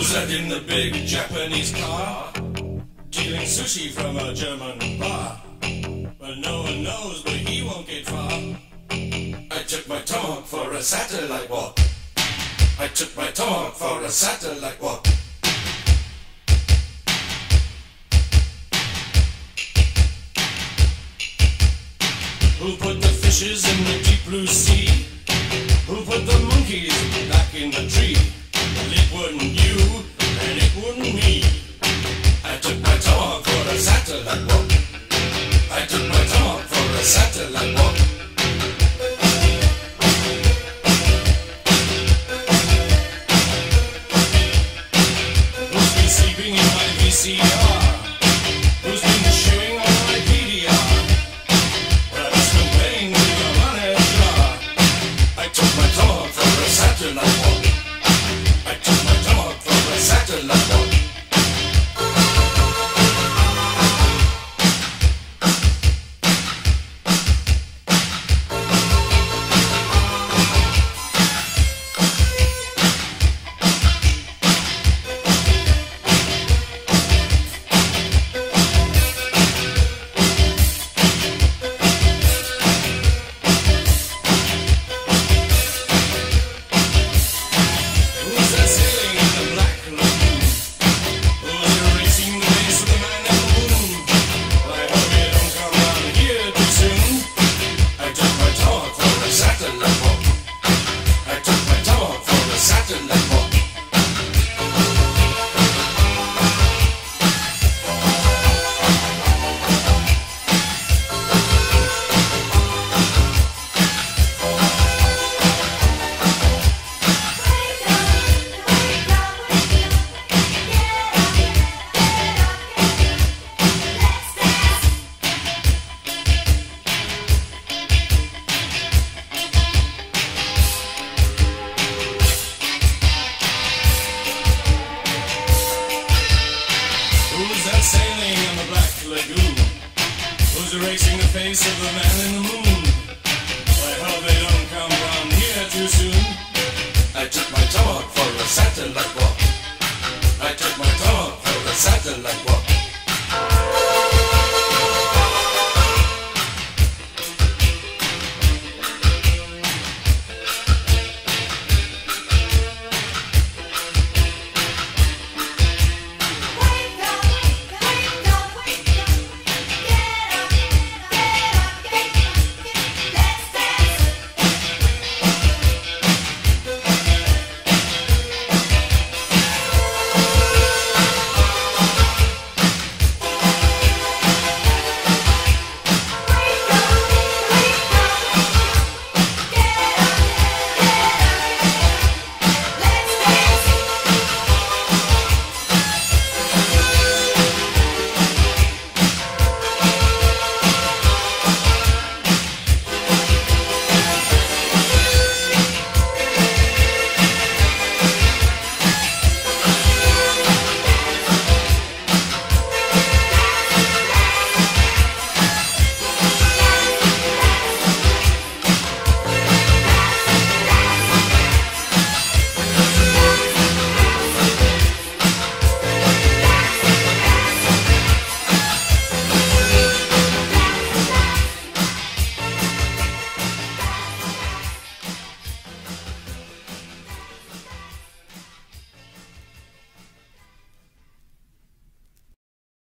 sat in the big Japanese car, dealing sushi from a German bar. Well, no one knows, but he won't get far. I took my tomahawk for a satellite walk. I took my tomahawk for a satellite walk. Who put the fishes in the deep blue sea?